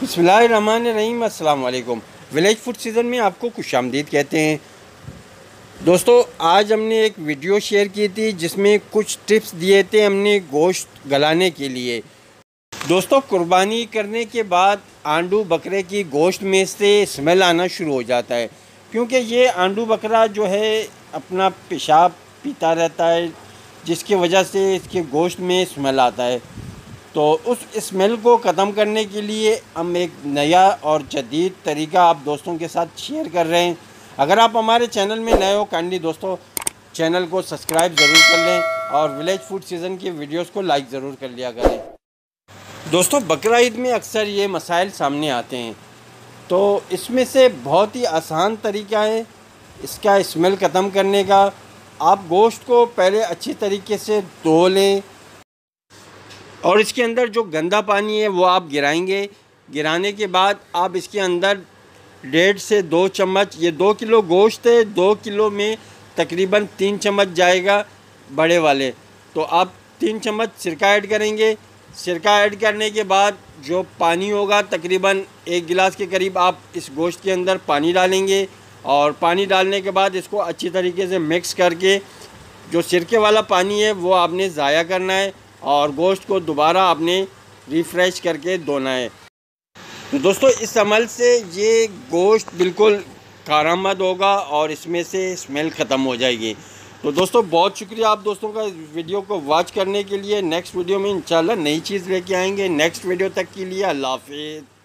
बिस्मिल्लाहिर्रहमानिर्रहीम, अस्सलाम वालेकुम। विलेज फूड सीज़न में आपको खुशामदीद कहते हैं। दोस्तों, आज हमने एक वीडियो शेयर की थी जिसमें कुछ टिप्स दिए थे हमने गोश्त गलाने के लिए। दोस्तों, कुर्बानी करने के बाद आंडू बकरे की गोश्त में से स्मेल आना शुरू हो जाता है, क्योंकि ये आंडू बकरा जो है अपना पेशाब पीता रहता है, जिसकी वजह से इसके गोश्त में स्मेल आता है। तो उस स्मेल को ख़त्म करने के लिए हम एक नया और जदीद तरीका आप दोस्तों के साथ शेयर कर रहे हैं। अगर आप हमारे चैनल में नए हो, काइंडली दोस्तों चैनल को सब्सक्राइब ज़रूर कर लें और विलेज फूड सीज़न की वीडियोस को लाइक ज़रूर कर लिया करें। दोस्तों, बकरा ईद में अक्सर ये मसाइल सामने आते हैं, तो इसमें से बहुत ही आसान तरीका है इसका स्मेल ख़त्म करने का। आप गोश्त को पहले अच्छी तरीके से धो लें और इसके अंदर जो गंदा पानी है वो आप गिराएंगे। गिराने के बाद आप इसके अंदर 1.5 से 2 चम्मच, ये 2 किलो गोश्त है, 2 किलो में तकरीबन 3 चम्मच जाएगा बड़े वाले, तो आप 3 चम्मच सिरका ऐड करेंगे। सिरका ऐड करने के बाद जो पानी होगा तकरीबन 1 गिलास के करीब आप इस गोश्त के अंदर पानी डालेंगे और पानी डालने के बाद इसको अच्छी तरीके से मिक्स करके जो सिरके वाला पानी है वो आपने ज़ाया करना है और गोश्त को दोबारा आपने रिफ़्रेश करके धोना है। तो दोस्तों, इस अमल से ये गोश्त बिल्कुल कारामद होगा और इसमें से स्मेल ख़त्म हो जाएगी। तो दोस्तों, बहुत शुक्रिया आप दोस्तों का वीडियो को वॉच करने के लिए। नेक्स्ट वीडियो में इंशाल्लाह नई चीज़ लेके आएंगे। नेक्स्ट वीडियो तक के लिए अल्लाह हाफ़िज़।